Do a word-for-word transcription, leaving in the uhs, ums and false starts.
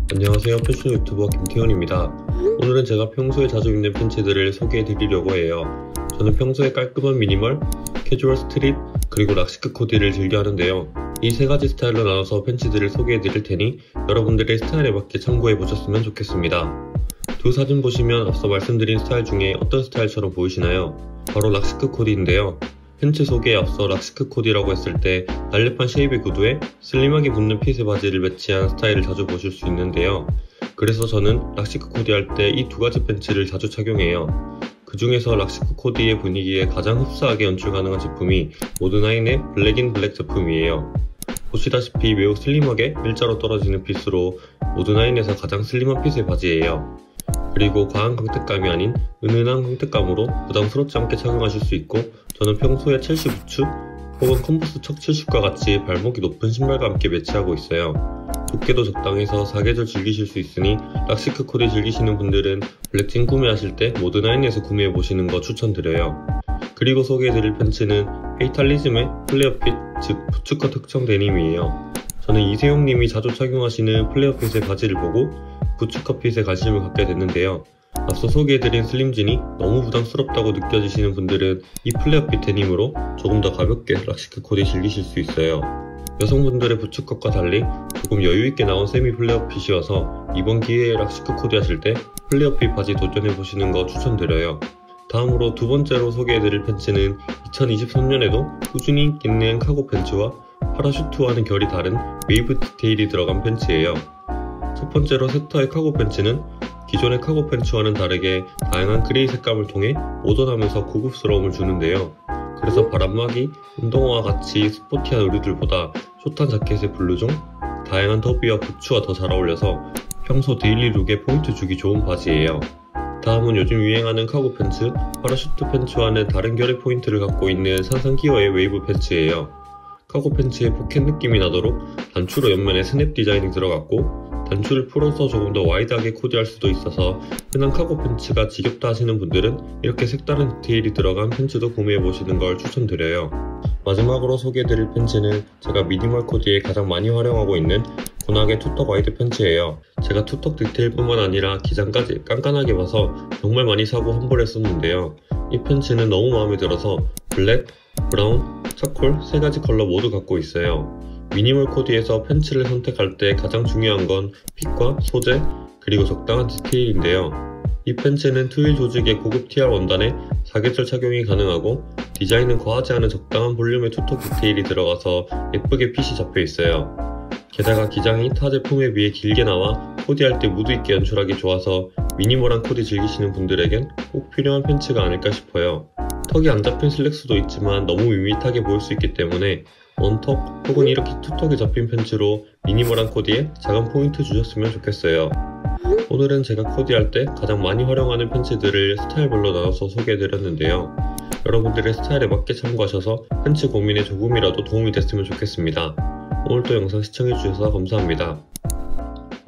안녕하세요. 패션 유튜버 김태현입니다. 오늘은 제가 평소에 자주 입는 팬츠들을 소개해 드리려고 해요. 저는 평소에 깔끔한 미니멀, 캐주얼 스트릿, 그리고 락시크 코디를 즐겨 하는데요. 이 세 가지 스타일로 나눠서 팬츠들을 소개해 드릴 테니 여러분들의 스타일에 맞게 참고해 보셨으면 좋겠습니다. 두 사진 보시면 앞서 말씀드린 스타일 중에 어떤 스타일처럼 보이시나요? 바로 락시크 코디인데요. 팬츠 소개에 앞서 락시크 코디라고 했을 때 날렵한 쉐이브 구두에 슬림하게 붙는 핏의 바지를 매치한 스타일을 자주 보실 수 있는데요. 그래서 저는 락시크 코디 할 때 이 두 가지 팬츠를 자주 착용해요. 그 중에서 락시크 코디의 분위기에 가장 흡사하게 연출 가능한 제품이 모드나인의 블랙인 블랙 제품이에요. 보시다시피 매우 슬림하게 일자로 떨어지는 핏으로 모드나인에서 가장 슬림한 핏의 바지예요. 그리고 과한 광택감이 아닌 은은한 광택감으로 부담스럽지 않게 착용하실 수 있고, 저는 평소에 첼시 부츠 혹은 컨버스 척 칠십과 같이 발목이 높은 신발과 함께 매치하고 있어요. 두께도 적당해서 사계절 즐기실 수 있으니 락시크 코디 즐기시는 분들은 블랙진 구매하실 때 모드나인에서 구매해보시는 거 추천드려요. 그리고 소개해드릴 팬츠는 페이탈리즘의 플레어핏, 즉 부츠컷 특정 데님이에요. 저는 이세용님이 자주 착용하시는 플레어핏의 바지를 보고 부츠컷 핏에 관심을 갖게 됐는데요. 앞서 소개해드린 슬림진이 너무 부담스럽다고 느껴지시는 분들은 이 플레어핏 데님으로 조금 더 가볍게 락시크 코디 즐기실 수 있어요. 여성분들의 부츠컷과 달리 조금 여유있게 나온 세미 플레어핏이어서 이번 기회에 락시크 코디 하실 때 플레어핏 바지 도전해보시는 거 추천드려요. 다음으로 두 번째로 소개해드릴 팬츠는 이천이십삼 년에도 꾸준히 인기 있는 카고 팬츠와 파라슈트와는 결이 다른 웨이브 디테일이 들어간 팬츠예요. 첫 번째로 세터의 카고 팬츠는 기존의 카고 팬츠와는 다르게 다양한 그레이 색감을 통해 모던하면서 고급스러움을 주는데요. 그래서 바람막이, 운동화와 같이 스포티한 의류들보다 숏한 자켓의 블루종, 다양한 더비와 부츠와 더 잘 어울려서 평소 데일리 룩에 포인트 주기 좋은 바지예요. 다음은 요즘 유행하는 카고 팬츠, 파라슈트 팬츠와는 다른 결의 포인트를 갖고 있는 산산 기어의 웨이브 팬츠예요. 카고 팬츠의 포켓 느낌이 나도록 단추로 옆면에 스냅 디자인이 들어갔고, 단추를 풀어서 조금 더 와이드하게 코디할 수도 있어서 흔한 카고 팬츠가 지겹다 하시는 분들은 이렇게 색다른 디테일이 들어간 팬츠도 구매해보시는 걸 추천드려요. 마지막으로 소개해드릴 팬츠는 제가 미니멀 코디에 가장 많이 활용하고 있는 고낙의 투턱 와이드 팬츠예요. 제가 투턱 디테일뿐만 아니라 기장까지 깐깐하게 봐서 정말 많이 사고 환불에 썼는데요. 이 팬츠는 너무 마음에 들어서 블랙, 브라운, 차콜 세 가지 컬러 모두 갖고 있어요. 미니멀 코디에서 팬츠를 선택할 때 가장 중요한 건 핏과 소재, 그리고 적당한 디테일인데요. 이 팬츠는 트윌 조직의 고급 티알 원단에 사계절 착용이 가능하고, 디자인은 과하지 않은 적당한 볼륨의 투턱 디테일이 들어가서 예쁘게 핏이 잡혀 있어요. 게다가 기장이 타 제품에 비해 길게 나와 코디할 때 무드 있게 연출하기 좋아서 미니멀한 코디 즐기시는 분들에겐 꼭 필요한 팬츠가 아닐까 싶어요. 턱이 안 잡힌 슬랙스도 있지만 너무 밋밋하게 보일 수 있기 때문에 원턱 혹은 이렇게 투턱이 잡힌 팬츠로 미니멀한 코디에 작은 포인트 주셨으면 좋겠어요. 오늘은 제가 코디할 때 가장 많이 활용하는 팬츠들을 스타일별로 나눠서 소개해드렸는데요. 여러분들의 스타일에 맞게 참고하셔서 팬츠 고민에 조금이라도 도움이 됐으면 좋겠습니다. 오늘도 영상 시청해주셔서 감사합니다.